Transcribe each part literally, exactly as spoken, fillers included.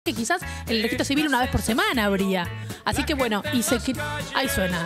que quizás el registro civil una vez por semana habría. Así que bueno, y se... ahí suena.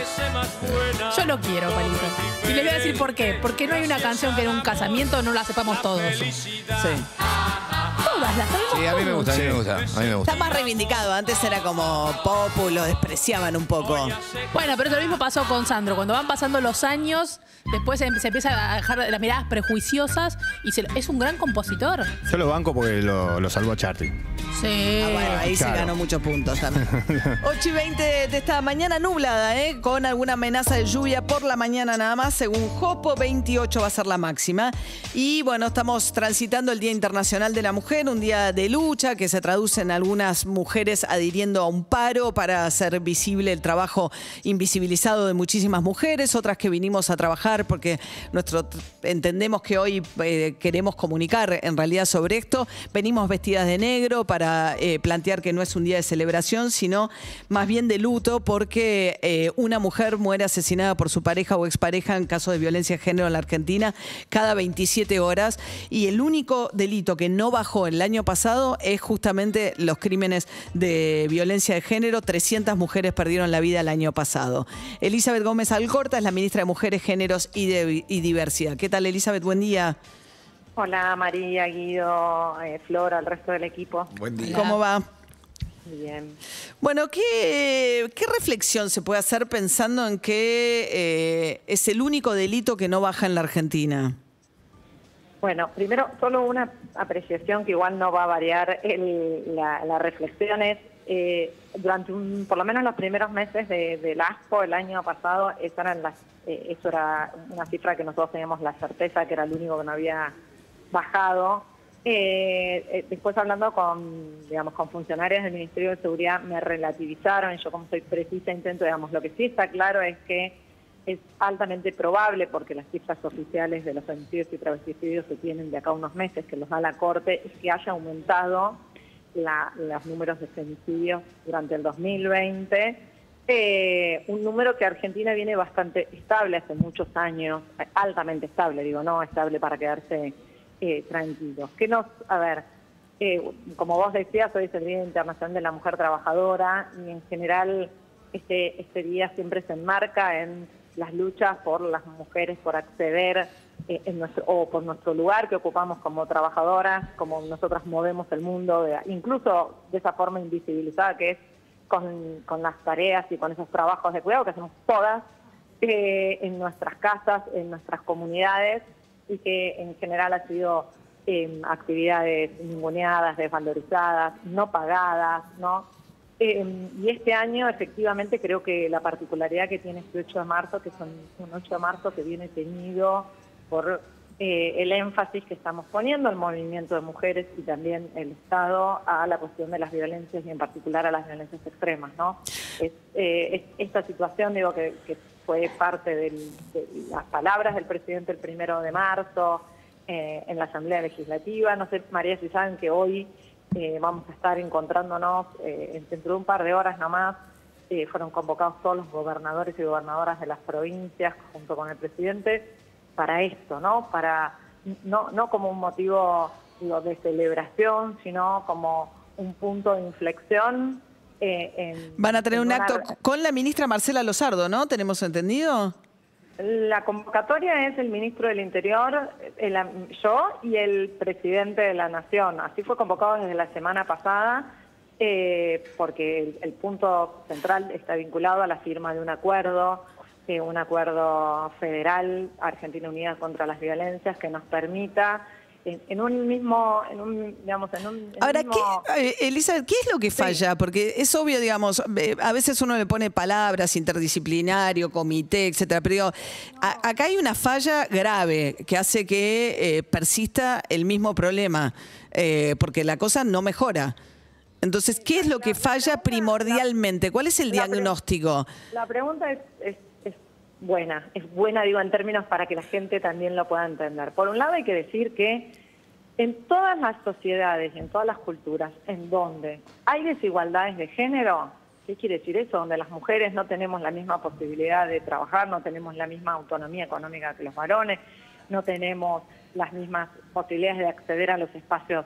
Yo lo quiero, Palito. Y les voy a decir por qué. Porque no hay una canción que en un casamiento no la sepamos todos. Sí. Todas las sabemos. Sí, a mí me gusta, a mí me gusta, a mí me gusta. Está más reivindicado. Antes era como popu, lo despreciaban un poco. Bueno, pero eso lo mismo pasó con Sandro. Cuando van pasando los años, después se, se empieza a dejar las miradas prejuiciosas y se, es un gran compositor. Yo lo banco porque lo, lo salvó a Charty. Sí. Ah, bueno, ahí Claro. se ganó muchos puntos también. ocho y veinte de esta mañana nublada, ¿eh? Con alguna amenaza de lluvia por la mañana nada más. Según Jopo, veintiocho va a ser la máxima. Y bueno, estamos transitando el Día Internacional de la Mujer, un día de lucha que se traduce en algunas mujeres adhiriendo a un paro para hacer visible el trabajo invisibilizado de muchísimas mujeres, otras que vinimos a trabajar porque nuestro, entendemos que hoy eh, queremos comunicar en realidad sobre esto. Venimos vestidas de negro para eh, plantear que no es un día de celebración, sino más bien de luto porque eh, una mujer muere asesinada por su pareja o expareja en caso de violencia de género en la Argentina cada veintisiete horas, y el único delito que no bajó el año pasado es justamente los crímenes de violencia de género. trescientas mujeres perdieron la vida el año pasado. Elizabeth Gómez Alcorta es la ministra de Mujeres, Géneros y, de, y Diversidad. ¿Qué tal, Elizabeth? Buen día. Hola María, Guido, eh, Flor, al resto del equipo. Buen día. ¿Cómo va? Bien. Bueno, ¿qué, qué reflexión se puede hacer pensando en que eh, es el único delito que no baja en la Argentina? Bueno, primero, solo una apreciación que igual no va a variar el, la, la reflexión es, eh, durante un, por lo menos los primeros meses de, del ASPO el año pasado, eso, eran las, eh, eso era una cifra que nosotros teníamos la certeza que era el único que no había bajado. Eh, eh, después hablando con, digamos, con funcionarios del Ministerio de Seguridad me relativizaron, y yo como soy precisa intento, digamos, lo que sí está claro es que es altamente probable, porque las cifras oficiales de los femicidios y travesticidios se tienen de acá a unos meses, que los da la Corte, es que haya aumentado la, los números de femicidios durante el dos mil veinte, eh, un número que Argentina viene bastante estable hace muchos años, altamente estable, digo, no estable para quedarse eh, tranquilos. Que nos, a ver, eh, como vos decías, hoy es el Día Internacional de la Mujer Trabajadora, y en general este, este día siempre se enmarca en las luchas por las mujeres, por acceder eh, en nuestro, o por nuestro lugar que ocupamos como trabajadoras, como nosotras movemos el mundo, de, incluso de esa forma invisibilizada que es con, con las tareas y con esos trabajos de cuidado que hacemos todas eh, en nuestras casas, en nuestras comunidades, y que en general ha sido eh, actividades ninguneadas, desvalorizadas, no pagadas, ¿no? Eh, y este año, efectivamente, creo que la particularidad que tiene este ocho de marzo, que son un ocho de marzo que viene teñido por eh, el énfasis que estamos poniendo el movimiento de mujeres y también el Estado a la cuestión de las violencias y en particular a las violencias extremas, ¿no? Es, eh, es, esta situación, digo, que, que fue parte del, de las palabras del presidente el primero de marzo eh, en la Asamblea Legislativa. No sé, María, si saben que hoy Eh, vamos a estar encontrándonos eh, dentro de un par de horas nomás. Eh, fueron convocados todos los gobernadores y gobernadoras de las provincias junto con el presidente para esto, ¿no? Para no, no como un motivo, digo, de celebración, sino como un punto de inflexión. Eh, en, Van a tener en un una... acto con la ministra Marcela Lozardo, ¿no? ¿Tenemos entendido? La convocatoria es el ministro del Interior, el, yo y el presidente de la Nación. Así fue convocado desde la semana pasada, eh, porque el, el punto central está vinculado a la firma de un acuerdo, eh, un acuerdo federal, Argentina Unida contra las Violencias, que nos permita en, en un mismo, en un, digamos, en un en Ahora, mismo... ¿qué, Elizabeth, ¿qué es lo que falla? Sí. Porque es obvio, digamos, a veces uno le pone palabras, interdisciplinario, comité, etcétera, pero digo, a, acá hay una falla grave que hace que eh, persista el mismo problema, eh, porque la cosa no mejora. Entonces, ¿qué es lo que falla primordialmente? ¿Cuál es el diagnóstico? La pregunta es, es, es buena, es buena, digo, en términos para que la gente también lo pueda entender. Por un lado hay que decir que en todas las sociedades y en todas las culturas en donde hay desigualdades de género, ¿qué quiere decir eso? Donde las mujeres no tenemos la misma posibilidad de trabajar, no tenemos la misma autonomía económica que los varones, no tenemos las mismas posibilidades de acceder a los espacios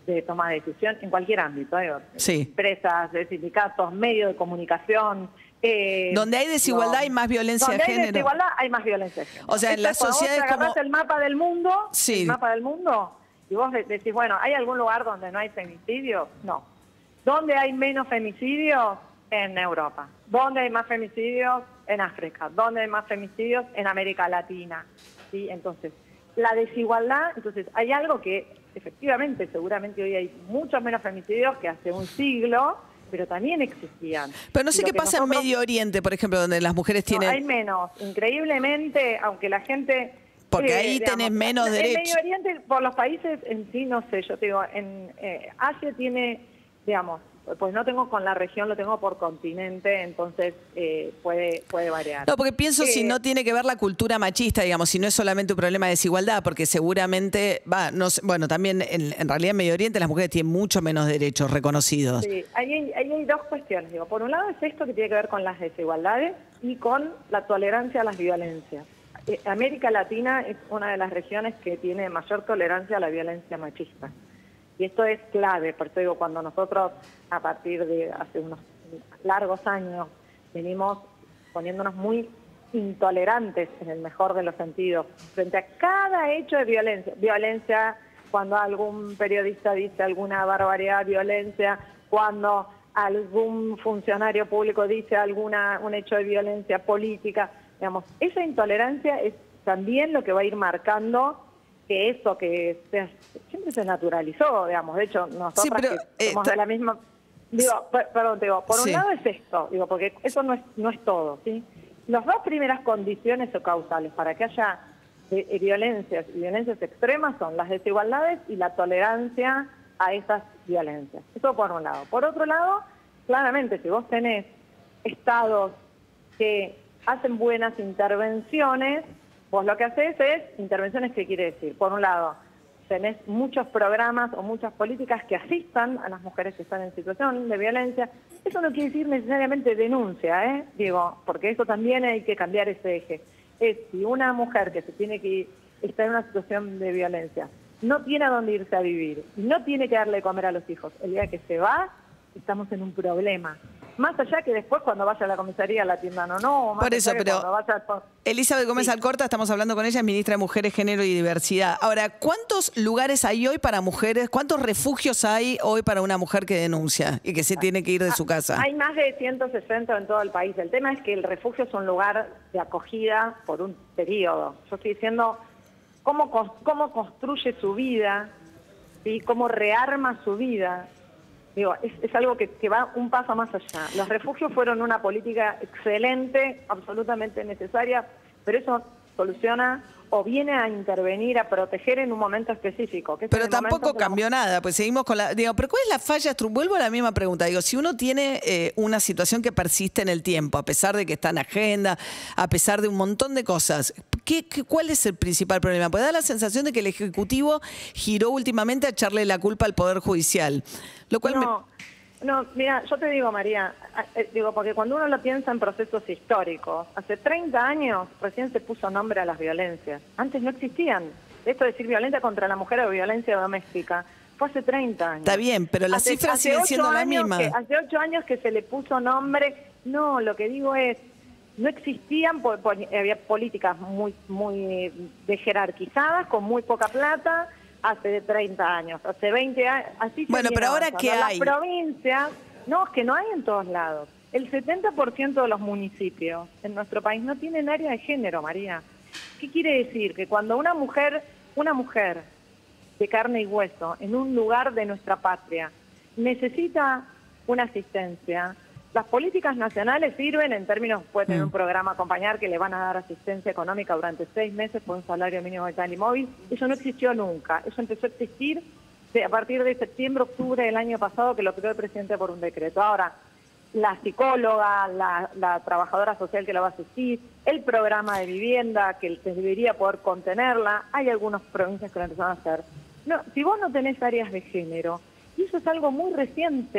de toma de decisión en cualquier ámbito, ¿eh? Sí. Empresas, sindicatos, medios de comunicación. Eh, donde hay desigualdad no, hay más violencia de donde género. hay desigualdad hay más violencia de género. O sea, en las sociedades como... vos te agarrás el mapa del mundo, sí. el mapa del mundo, y vos decís, bueno, ¿hay algún lugar donde no hay femicidios? No. ¿Dónde hay menos femicidios? En Europa. ¿Dónde hay más femicidios? En África. ¿Dónde hay más femicidios? En América Latina. ¿Sí? Entonces, la desigualdad, entonces, hay algo que efectivamente, seguramente hoy hay muchos menos femicidios que hace un siglo, pero también existían. Pero no sé qué pasa nosotros... en Medio Oriente, por ejemplo, donde las mujeres tienen... No, hay menos. Increíblemente, aunque la gente... Porque eh, ahí digamos, tenés menos derechos. En Medio Oriente, por los países en sí, no sé, yo te digo, en eh, Asia tiene, digamos, pues no tengo con la región, lo tengo por continente, entonces eh, puede, puede variar. No, porque pienso eh, si no tiene que ver la cultura machista, digamos, si no es solamente un problema de desigualdad, porque seguramente, va, no sé, bueno, también en, en realidad en Medio Oriente las mujeres tienen mucho menos derechos reconocidos. Sí, ahí hay, ahí hay dos cuestiones, digo. Por un lado es esto que tiene que ver con las desigualdades y con la tolerancia a las violencias. Eh, América Latina es una de las regiones que tiene mayor tolerancia a la violencia machista. Y esto es clave, por eso digo, cuando nosotros, a partir de hace unos largos años, venimos poniéndonos muy intolerantes, en el mejor de los sentidos, frente a cada hecho de violencia. Violencia cuando algún periodista dice alguna barbaridad, violencia cuando algún funcionario público dice alguna un hecho de violencia política. Digamos, esa intolerancia es también lo que va a ir marcando que eso que se, siempre se naturalizó, digamos. De hecho, nosotros sí, pero, que somos eh, de la misma... Digo, per, perdón, te digo, por sí. un lado es esto, digo, porque eso no es, no es todo, ¿sí? Las dos primeras condiciones o causales para que haya eh, eh, violencias y violencias extremas son las desigualdades y la tolerancia a esas violencias. Eso por un lado. Por otro lado, claramente, si vos tenés estados que hacen buenas intervenciones, vos lo que haces es intervenciones, ¿qué quiere decir? Por un lado, tenés muchos programas o muchas políticas que asistan a las mujeres que están en situación de violencia. Eso no quiere decir necesariamente denuncia, ¿eh? Digo, porque eso también hay que cambiar ese eje. Es si una mujer que se tiene que está en una situación de violencia no tiene a dónde irse a vivir, no tiene que darle de comer a los hijos, el día que se va, estamos en un problema. Más allá que después cuando vaya a la comisaría la atiendan o no. Más por eso, pero vaya a... Elizabeth Gómez sí. Alcorta, estamos hablando con ella, es ministra de Mujeres, Género y Diversidad. Ahora, ¿cuántos lugares hay hoy para mujeres? ¿Cuántos refugios hay hoy para una mujer que denuncia y que se tiene que ir de su casa? Hay más de ciento sesenta en todo el país. El tema es que el refugio es un lugar de acogida por un periodo. Yo estoy diciendo cómo, cómo construye su vida, ¿sí? Cómo rearma su vida. Digo, es, es algo que, que va un paso más allá. Los refugios fueron una política excelente, absolutamente necesaria, pero eso soluciona o viene a intervenir, a proteger en un momento específico. Que es pero el tampoco cambió la... nada, pues seguimos con la... Digo, pero ¿cuál es la falla? Vuelvo a la misma pregunta. Digo, si uno tiene eh, una situación que persiste en el tiempo, a pesar de que está en agenda, a pesar de un montón de cosas, ¿qué, qué, ¿cuál es el principal problema? Pues da la sensación de que el Ejecutivo giró últimamente a echarle la culpa al Poder Judicial, lo cual no. me... No, mira, yo te digo, María, eh, digo, porque cuando uno lo piensa en procesos históricos, hace treinta años recién se puso nombre a las violencias. Antes no existían. Esto de decir violencia contra la mujer o violencia doméstica fue hace treinta años. Está bien, pero las hace, cifras hace siguen siendo las mismas. Que, hace ocho años que se le puso nombre. No, lo que digo es, no existían, por, por, había políticas muy, muy de jerarquizadas, con muy poca plata, hace treinta años, hace veinte años, así se Bueno, pero ahora avanzando. ¿qué hay? Las provincias, no, es que no hay en todos lados. El setenta por ciento de los municipios en nuestro país no tienen área de género, María. ¿Qué quiere decir? Que cuando una mujer, una mujer de carne y hueso, en un lugar de nuestra patria, necesita una asistencia, las políticas nacionales sirven en términos, puede tener un programa acompañar que le van a dar asistencia económica durante seis meses por un salario mínimo vital y móvil. Eso no existió nunca. Eso empezó a existir de, a partir de septiembre, octubre del año pasado, que lo creó el presidente por un decreto. Ahora, la psicóloga, la, la trabajadora social que la va a asistir, el programa de vivienda que debería poder contenerla, hay algunas provincias que lo empezaron a hacer. No, si vos no tenés áreas de género, y eso es algo muy reciente,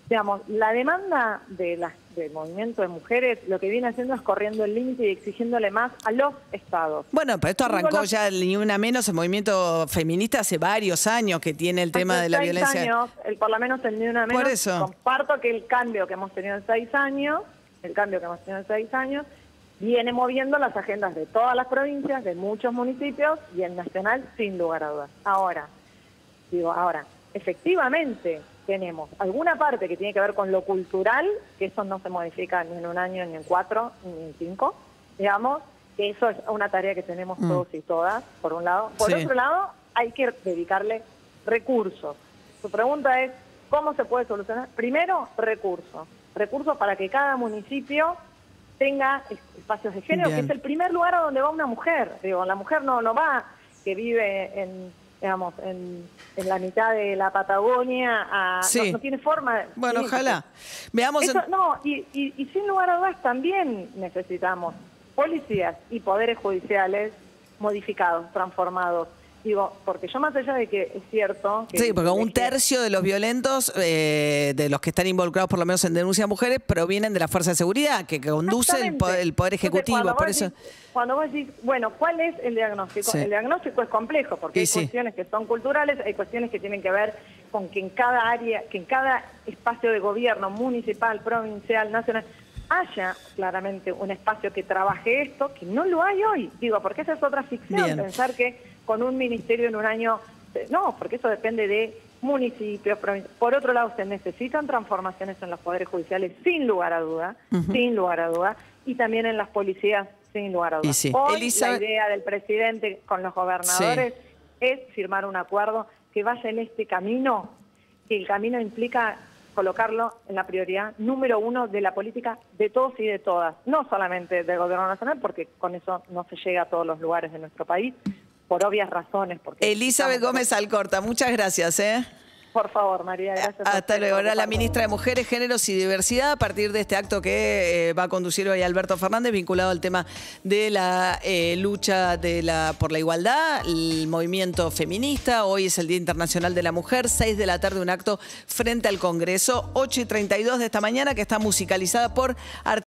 digamos, la demanda de las, del movimiento de mujeres lo que viene haciendo es corriendo el límite y exigiéndole más a los estados. Bueno, pero esto arrancó los, ya ni una menos, el movimiento feminista hace varios años que tiene el tema de la seis violencia. Años, el por lo menos el ni una menos. Por eso. Comparto que el cambio que hemos tenido en seis años, el cambio que hemos tenido en seis años, viene moviendo las agendas de todas las provincias, de muchos municipios y el nacional sin lugar a dudas. Ahora, digo, ahora, efectivamente tenemos alguna parte que tiene que ver con lo cultural, que eso no se modifica ni en un año, ni en cuatro, ni en cinco, digamos, que eso es una tarea que tenemos mm. todos y todas, por un lado. Por sí. otro lado, hay que dedicarle recursos. Su pregunta es, ¿cómo se puede solucionar? Primero, recursos. Recursos para que cada municipio tenga espacios de género, Bien. que es el primer lugar a donde va una mujer. Digo, la mujer no, no va, que vive en, digamos, en, en la mitad de la Patagonia, a, sí. no, no tiene forma. Bueno, tiene, ojalá. Veamos. Eso, en... No, y, y, y sin lugar a dudas también necesitamos policías y poderes judiciales modificados, transformados. Digo, porque yo más allá de que es cierto... Que sí, porque un tercio de los violentos, eh, de los que están involucrados por lo menos en denuncia a mujeres, provienen de la Fuerza de Seguridad, que conduce el poder, el poder Ejecutivo. Entonces, por decís, eso... cuando vos decís, bueno, ¿cuál es el diagnóstico? Sí. El diagnóstico es complejo, porque y hay sí. cuestiones que son culturales, hay cuestiones que tienen que ver con que en cada área, que en cada espacio de gobierno, municipal, provincial, nacional, haya claramente un espacio que trabaje esto, que no lo hay hoy. Digo, porque esa es otra ficción, Bien. pensar que con un ministerio en un año... No, porque eso depende de municipios, provincias. Por otro lado, se necesitan transformaciones en los poderes judiciales, sin lugar a duda, uh-huh. sin lugar a duda, y también en las policías, sin lugar a duda. Sí. Hoy Elizabeth... la idea del presidente con los gobernadores sí. es firmar un acuerdo que vaya en este camino, que el camino implica colocarlo en la prioridad número uno de la política de todos y de todas, no solamente del gobierno nacional, porque con eso no se llega a todos los lugares de nuestro país, por obvias razones. Porque Elizabeth Gómez Alcorta, muchas gracias. ¿eh? Por favor, María, gracias. Hasta luego. Ahora la ministra de Mujeres, Géneros y Diversidad, a partir de este acto que eh, va a conducir hoy Alberto Fernández, vinculado al tema de la eh, lucha de la, por la igualdad, el movimiento feminista. Hoy es el Día Internacional de la Mujer, seis de la tarde, un acto frente al Congreso, ocho y treinta y dos de esta mañana, que está musicalizada por